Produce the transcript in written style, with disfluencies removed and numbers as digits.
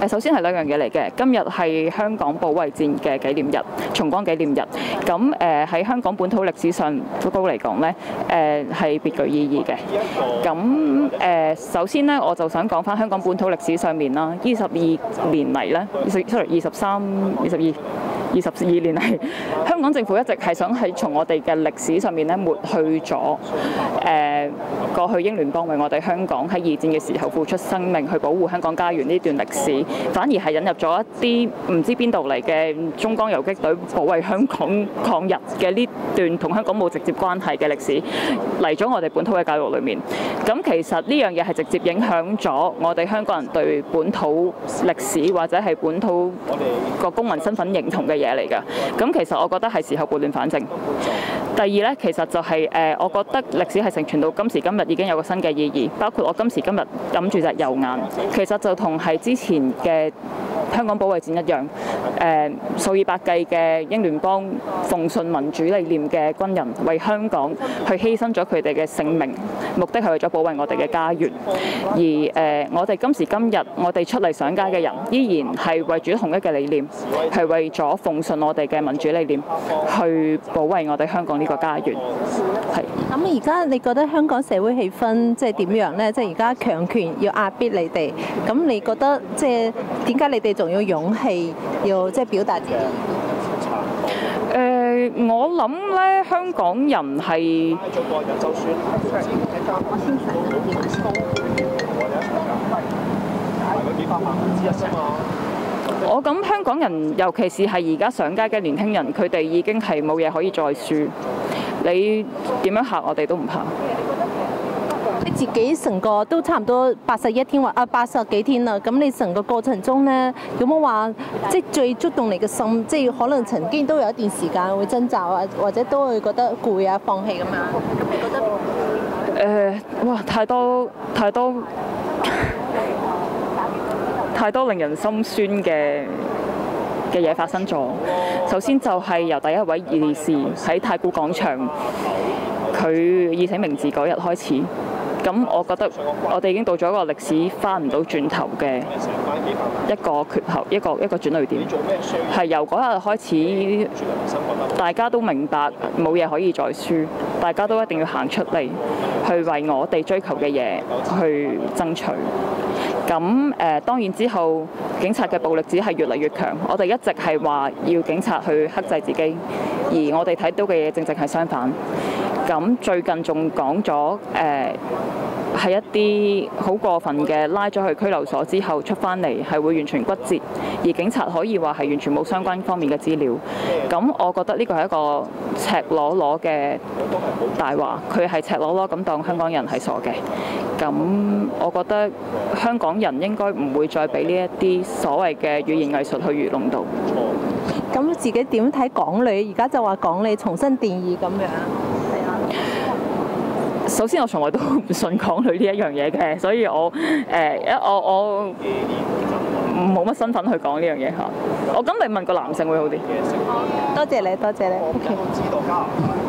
首先係兩樣嘢嚟嘅。今日係香港保衛戰嘅紀念日，重光紀念日。咁喺香港本土歷史上都嚟講咧，係別具意義嘅。咁首先咧，我就想講翻香港本土歷史上面啦，22年嚟咧，22年嚟，香港政府一直係想喺從我哋嘅歷史上面咧抹去咗過去英聯邦為我哋香港喺二戰嘅時候付出生命去保護香港家園呢段歷史，反而係引入咗一啲唔知邊度嚟嘅中江游擊隊保衛香港抗日嘅呢段同香港冇直接關係嘅歷史嚟咗我哋本土嘅教育裏面。咁其實呢樣嘢係直接影響咗我哋香港人對本土歷史或者係本土個公民身份認同嘅嘢嚟㗎。咁其實我覺得係時候撥亂反正。第二咧，其實就係我覺得歷史係承傳到今時今日已經有個新嘅意義，包括我今時今日諗住隻右眼，其實就同係之前嘅香港保衛戰一樣，數以百計嘅英聯邦奉順民主理念嘅軍人為香港去犧牲咗佢哋嘅性命，目的係為咗保衛我哋嘅家園。而我哋今時今日我哋出嚟上街嘅人，依然係為住統一嘅理念，係為咗奉順我哋嘅民主理念，去保衛我哋香港呢個家園。係。 咁而家你覺得香港社會氣氛即係點樣呢？即係而家強權要壓迫你哋，咁你覺得即係點解你哋仲要勇氣要即係表達自己？ 我諗咧，香港人係我諗香港人，尤其是係而家上街嘅年輕人，佢哋已經係冇嘢可以再輸。你點樣嚇我哋都唔怕。 你自己成個都差唔多81天或80幾天啦，咁你成個過程中咧，有冇話即係最觸動你嘅心？即係可能曾經都有一段時間會掙扎啊，或者都會覺得攰啊、放棄咁樣。咁你覺得？ 哇！太多令人心酸嘅嘢發生咗。首先就係由第一位義士喺太古廣場，佢以死明志嗰日開始。咁我覺得我哋已經到咗一個歷史翻唔到轉頭嘅一個缺口，一個轉捩點。係由嗰日開始，大家都明白冇嘢可以再輸，大家都一定要行出嚟，去為我哋追求嘅嘢去爭取。咁當然之後，警察嘅暴力只係越嚟越強。我哋一直係話要警察去克制自己，而我哋睇到嘅嘢正正係相反。咁最近仲講咗係一啲好過分嘅，拉咗去拘留所之後出翻嚟係會完全骨折，而警察可以話係完全冇相關方面嘅資料。咁我覺得呢個係一個赤裸裸嘅大話，佢係赤裸裸咁當香港人係傻嘅。咁我覺得香港人應該唔會再俾呢一啲所謂嘅語言藝術去愚弄到。 咁自己點睇港女？而家就話港女重新定義咁樣。 首先，我從來都唔信港女呢一樣嘢嘅，所以我冇乜身份去講呢樣嘢嚇。我咁你問個男性會好啲。 多謝你，多謝你。Okay.